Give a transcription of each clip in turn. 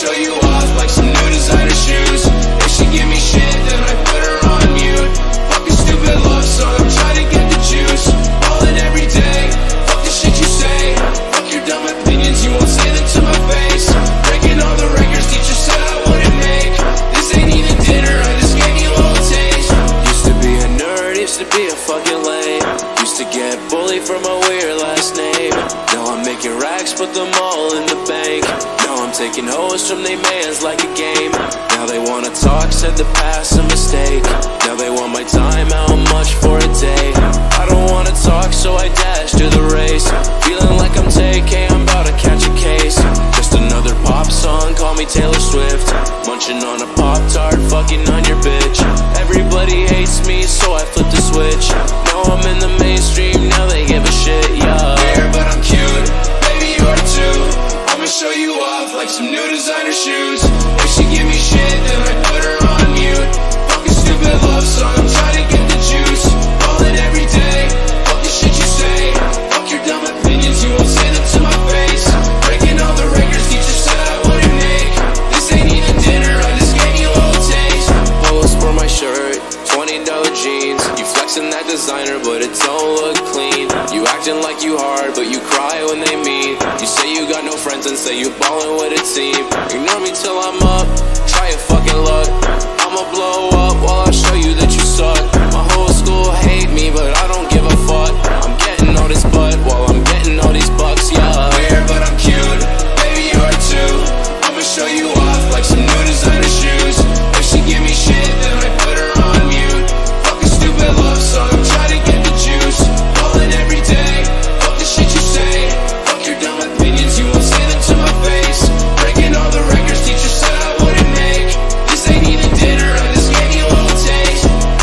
show you off like some new designer shoes. If she give me shit, then I put her on mute. Fucking stupid love song, I'm trying to get the juice. Ballin' every day, fuck the shit you say. Fuck your dumb opinions, you won't say them to my face. Breaking all the records teacher said I wouldn't make. This ain't even dinner, I just gave you a little taste. Used to be a nerd, used to be a fucking lame. Used to get bullied for my weird last name. Now I'm making racks, put them all in the bank. Now I'm taking hoes from they mans like a game. Now they wanna talk, said the past a mistake. Now they want my time, how much for a day? I don't wanna talk, so I dash to the race. Feeling like I'm TK, I'm about to catch a case. Just another pop song, call me Taylor Swift. Munching on a Pop-Tart, fucking on your bitch. Everybody hates me, so I flip the switch. Now I'm in the mainstream, now they give a shit, yeah. Weird, but I'm cute, baby you are too. I'ma show you off like some new designer shoes. If she give me shit, then I put her on mute. Fucking stupid love song, I'm trying to get the juice. Ballin' every day, fuck the shit you say. Fuck your dumb opinions, you won't say them to my face. Breaking all the records teacher said I wouldn't make. This ain't even dinner, I just gave you a little taste. Post for my shirt, $20 jeans. You flexing that designer, but it don't look clean. You acting like you hard, but you cry when they meet. You say you got no friends and say you ballin' with a team. Ignore me till I'm up, try your fucking luck. I'ma blow up while I show you that you suck. My whole school hate me, but I don't give a fuck. I'm getting all this butt while I'm getting all these bucks, yeah. Weird, but I'm cute, baby you are too. I'ma show you off like some new designer shoes. If she give me shit, then I put her on mute. Fucking stupid love song, I'm trying to get the juice. Ballin' every day, fuck the shit you say. Fuck your dumb opinions, you won't say them to my face. Breaking all the records teacher said I wouldn't make. This ain't even dinner, I just gave you a little taste.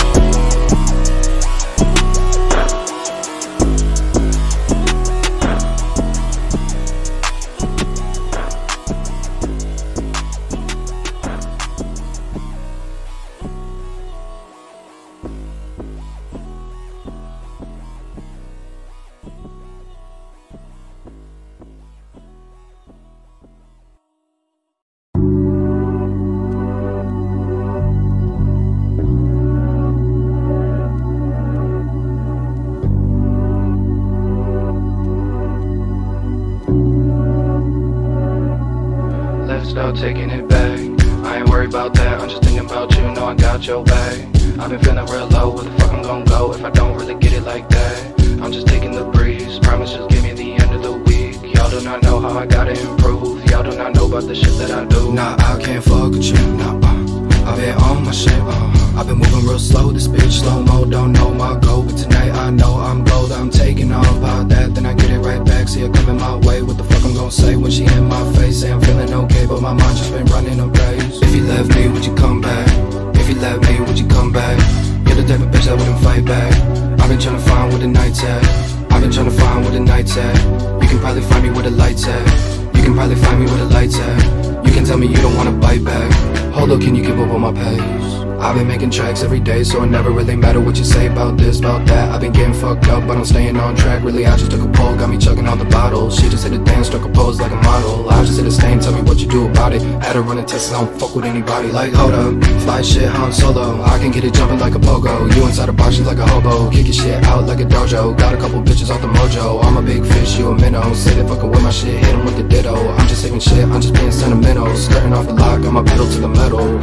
Let's start taking it back. I ain't worried about that, I'm just thinking about you, know I got your back. I've been feeling real low, where the fuck I'm gon' go if I don't really get it like that? I'm just taking the breeze, promise just give me the end of the week. Y'all do not know how I gotta improve, y'all do not know about the shit that I do. Nah, I can't fuck with you, nah, I've been on my shit, I've been moving real slow, this bitch slow-mo, don't know my goal. But tonight I know I'm gold, I'm taking off about that, then I get it right back. See her coming my way, what the fuck I'm gon' say when she in my face? Say I'm feeling okay, but my mind just been running a race. If you left me, would you come back? If you left me, would you come back? You're the type of bitch that wouldn't fight back. I've been trying to find where the night's at. I've been trying to find where the night's at. You can probably find me where the lights at. You can probably find me where the lights at. You can tell me you don't wanna bite back. Hold up, can you keep up on my pace? I've been making tracks every day, so it never really matter what you say about this, about that. I've been getting fucked up, but I'm staying on track. Really, I just took a pull, got me chugging all the bottles. She just hit a dance, struck a pose like a model. I just hit a stain, tell me what you do about it. Had her running tests, I don't fuck with anybody. Like, hold up, fly shit, Han Solo. I can get it jumping like a pogo. You inside a box, you like a hobo. Kick your shit out like a dojo. Got a couple bitches off the mojo. I'm a big fish, you a minnow. Say they fucking with my shit, hit them with the ditto. I'm just saving shit, I'm just being sentimental. Skirting off the lock, got my pedal to the metal.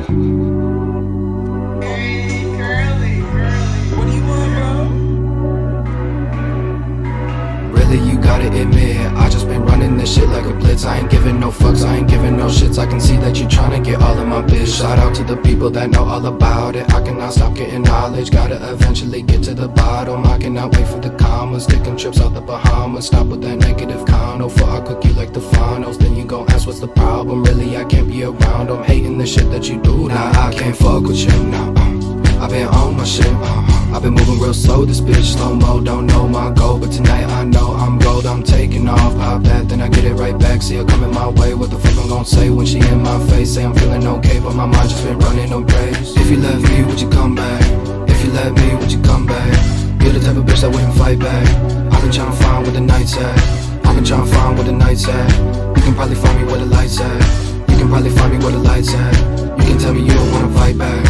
You gotta admit, I just been running this shit like a blitz. I ain't giving no fucks, I ain't giving no shits. I can see that you tryna get all of my bitch. Shout out to the people that know all about it. I cannot stop getting knowledge, gotta eventually get to the bottom. I cannot wait for the commas, taking trips out the Bahamas. Stop with that negative condo, for I cook you like the finals. Then you gon' ask what's the problem, really I can't be around. I'm hating the shit that you do, nah I can't fuck with you, nah I've been on my shit, I've been moving real slow, this bitch slow-mo, don't know my goal. But tonight I know I'm gold, I'm taking off, pop that, then I get it right back. See her coming my way, what the fuck I'm gon' say when she in my face? Say I'm feeling okay, but my mind just been running a race. If you left me, would you come back? If you left me, would you come back? You're the type of bitch that wouldn't fight back. I've been tryna find where the night's at. I've been tryna find where the night's at. You can probably find me where the lights at. You can probably where the lights at. You can tell me you don't wanna fight back.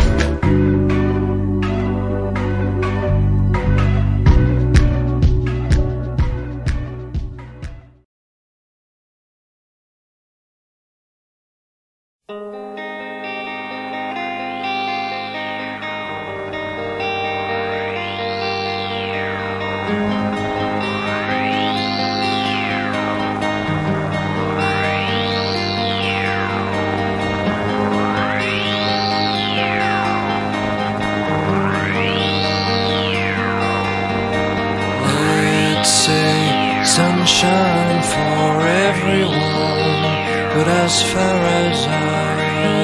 Sunshine for everyone, but as far as I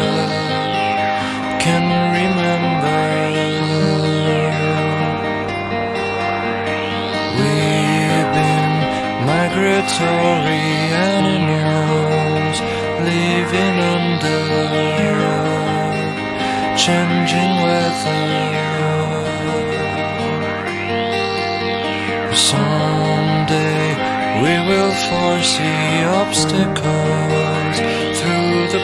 can remember, we've been migratory animals living under changing weather. Someday we will foresee obstacles through the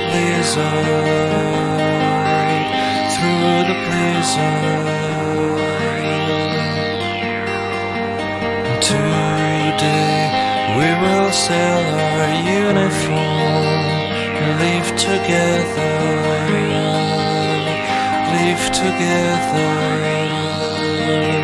blizzard, through the blizzard. Today we will sell our uniform, live together, live together.